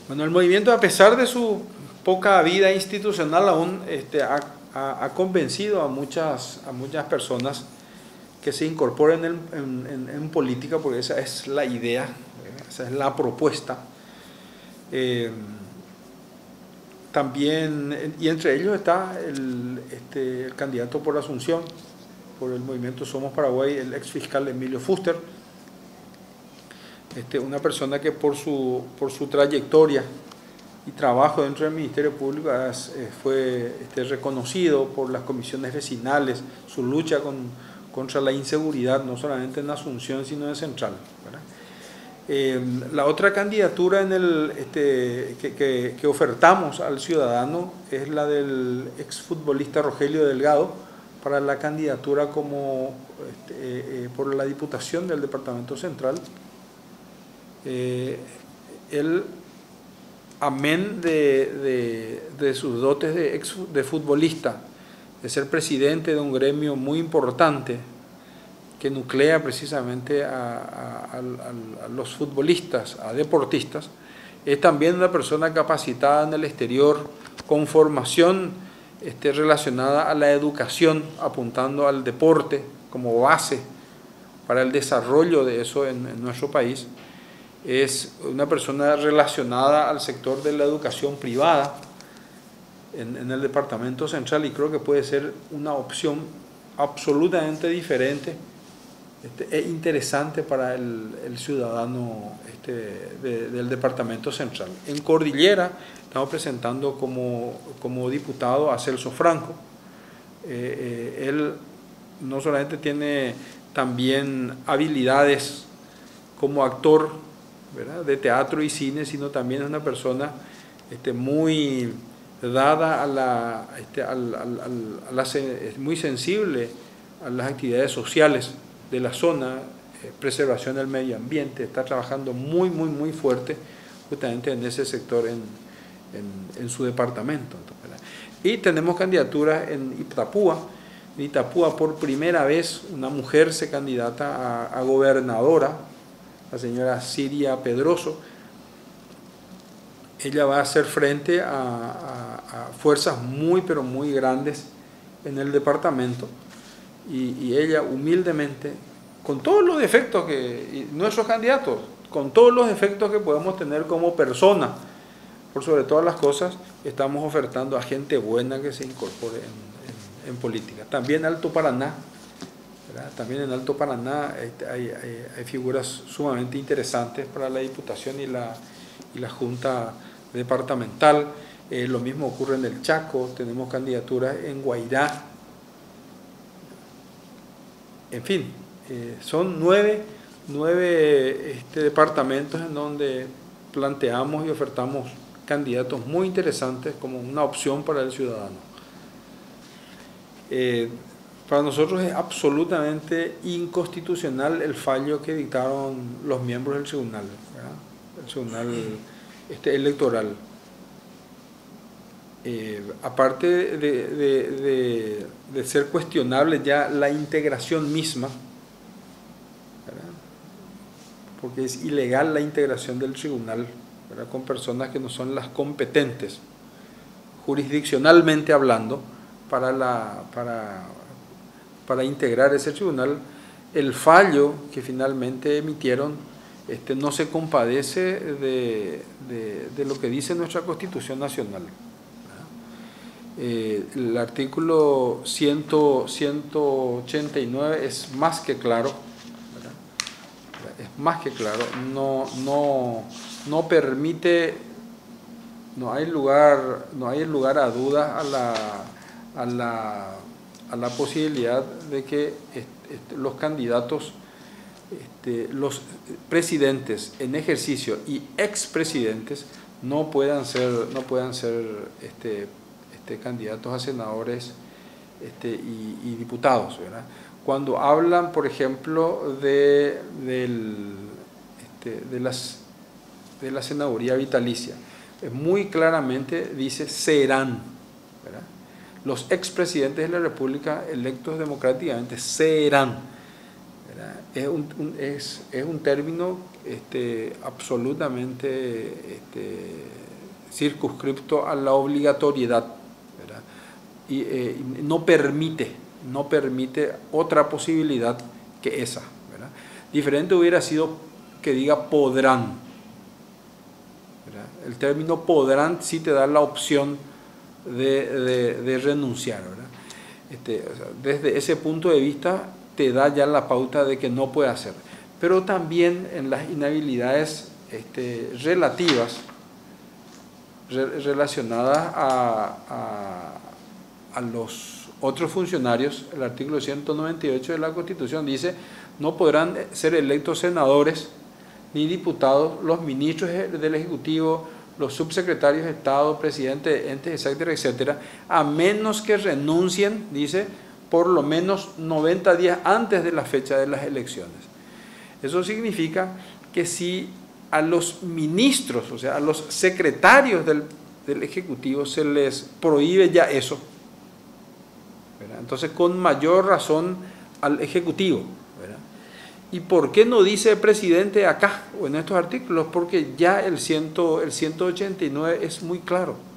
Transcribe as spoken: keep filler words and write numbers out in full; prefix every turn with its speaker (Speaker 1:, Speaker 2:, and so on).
Speaker 1: Bueno, el movimiento, a pesar de su poca vida institucional, aún este, ha, ha, ha convencido a muchas, a muchas personas que se incorporen en, en, en, en política, porque esa es la idea, esa es la propuesta. Eh, también, y entre ellos está el, este, el candidato por Asunción, por el movimiento Somos Paraguay, el ex fiscal Emilio Fuster, este, una persona que por su, por su trayectoria y trabajo dentro del Ministerio Público es, eh, fue este, reconocido por las comisiones vecinales, su lucha con, contra la inseguridad, no solamente en Asunción, sino en Central, ¿verdad? Eh, la otra candidatura en el, este, que, que, que ofertamos al ciudadano es la del exfutbolista Rogelio Delgado para la candidatura como, este, eh, por la Diputación del Departamento Central. Eh, él, amén de, de, de sus dotes de, ex, de futbolista, de ser presidente de un gremio muy importante que nuclea precisamente a, a, a, a los futbolistas, a deportistas, es también una persona capacitada en el exterior, con formación este, relacionada a la educación, apuntando al deporte como base para el desarrollo de eso en, en nuestro país. Es una persona relacionada al sector de la educación privada en, en el Departamento Central, y creo que puede ser una opción absolutamente diferente Este, es interesante para el, el ciudadano este, de, del Departamento Central. En Cordillera estamos presentando como, como diputado a Celso Franco. Eh, eh, él no solamente tiene también habilidades como actor, ¿verdad?, de teatro y cine, sino también es una persona este, muy dada a la, este, al, al, al, a la, muy sensible a las actividades sociales de la zona, eh, preservación del medio ambiente, está trabajando muy, muy, muy fuerte justamente en ese sector en, en, en su departamento, ¿verdad? Y tenemos candidaturas en Itapúa. En Itapúa, por primera vez, una mujer se candidata a, a gobernadora, la señora Siria Pedroso. Ella va a hacer frente a, a, a fuerzas muy, pero muy grandes en el departamento. Y, y ella humildemente, con todos los defectos que nuestros candidatos, con todos los defectos que podemos tener como persona, por sobre todas las cosas, estamos ofertando a gente buena que se incorpore en, en, en política. También Alto Paraná, ¿verdad? También en Alto Paraná hay, hay, hay figuras sumamente interesantes para la Diputación y la, y la Junta Departamental. Eh, lo mismo ocurre en el Chaco, tenemos candidaturas en Guairá. En fin, eh, son nueve, nueve este, departamentos en donde planteamos y ofertamos candidatos muy interesantes como una opción para el ciudadano. Eh, para nosotros es absolutamente inconstitucional el fallo que dictaron los miembros del tribunal, ¿verdad?, el tribunal este, electoral. Eh, aparte de, de, de, de ser cuestionable ya la integración misma, ¿verdad?, porque es ilegal la integración del tribunal, ¿verdad?, con personas que no son las competentes, jurisdiccionalmente hablando, para, la, para, para integrar ese tribunal. El fallo que finalmente emitieron este, no se compadece de, de, de lo que dice nuestra Constitución Nacional. Eh, el artículo ciento ochenta y nueve es más que claro, ¿verdad?, es más que claro, no, no, no permite, no hay lugar, no hay lugar a dudas a la, a la, a la posibilidad de que este, los candidatos, este, los presidentes en ejercicio y expresidentes no puedan ser, no puedan ser este, este, candidatos a senadores este, y, y diputados, ¿verdad? Cuando hablan, por ejemplo, de, del, este, de, las, de la senaduría vitalicia, muy claramente dice serán, ¿verdad? Los expresidentes de la República electos democráticamente serán, ¿verdad? Es un, un, es, es un término este, absolutamente este, circunscripto a la obligatoriedad, ¿verdad? Y eh, no permite, no permite otra posibilidad que esa, ¿verdad? Diferente hubiera sido que diga podrán, ¿verdad? El término podrán sí te da la opción de, de, de renunciar, ¿verdad? Este, o sea, desde ese punto de vista te da ya la pauta de que no puede hacer. Pero también en las inhabilidades este, relativas, re, relacionadas a, a, a los otros funcionarios, el artículo ciento noventa y ocho de la Constitución dice: no podrán ser electos senadores ni diputados los ministros del Ejecutivo, los subsecretarios de Estado, presidentes de entes, etcétera, etcétera, a menos que renuncien, dice, por lo menos noventa días antes de la fecha de las elecciones. Eso significa que si a los ministros, o sea, a los secretarios del, del Ejecutivo se les prohíbe ya eso, ¿verdad? Entonces, con mayor razón al Ejecutivo, ¿verdad? ¿Y por qué no dice el presidente acá o en estos artículos? Porque ya el, ciento, el ciento ochenta y nueve es muy claro.